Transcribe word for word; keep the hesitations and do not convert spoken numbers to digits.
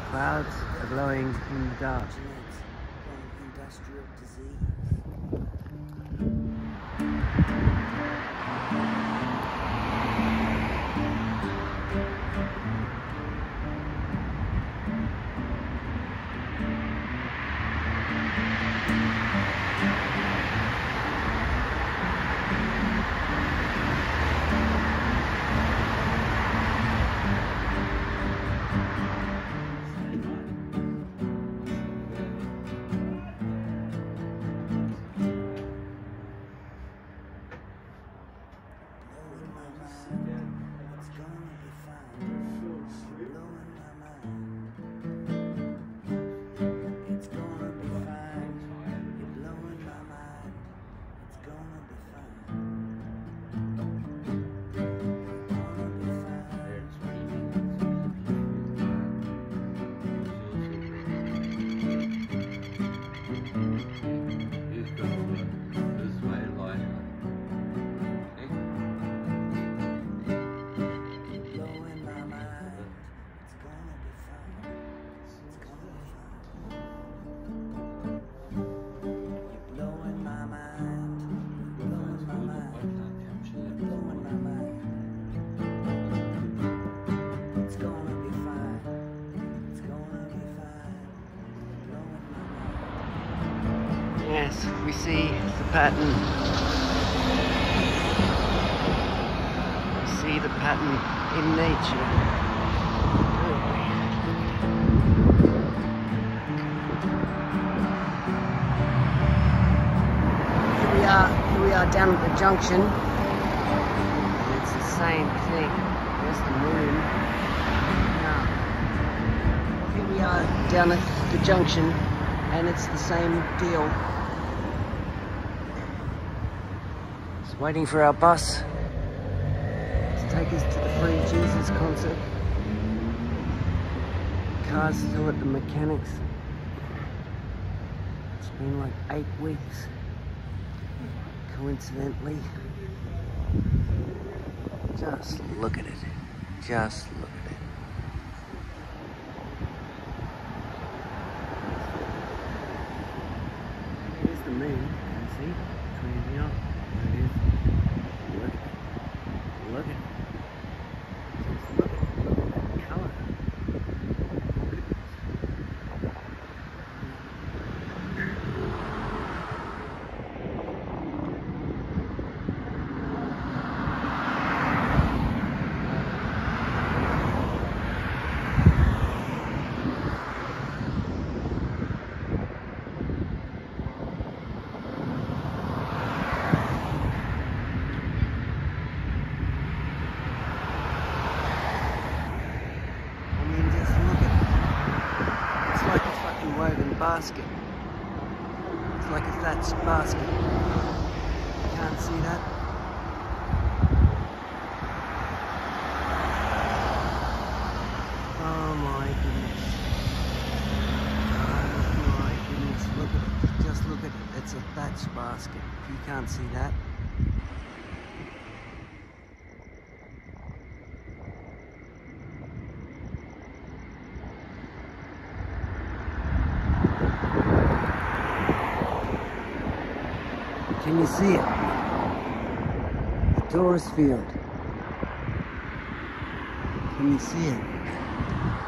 Clouds are glowing in the dark. Industrial disease. Yes, we see the pattern. We see the pattern in nature. Here we are, here we are down at the junction. And it's the same thing. There's the moon. Now, here we are down at the junction, and it's the same deal. Waiting for our bus to take us to the Free Jesus concert. The car's still at the mechanics. It's been like eight weeks, coincidentally. Just look at it. Just look at it. Here's the moon, you can see, between here. There it is. Look at it. Look at it. Just look at it. Look at that colour. Woven basket. It's like a thatched basket. You can't see that. Oh my goodness. Oh my goodness. Look at it. Just look at it. It's a thatched basket. You can't see that. Can you see it? The tourist field. Can you see it?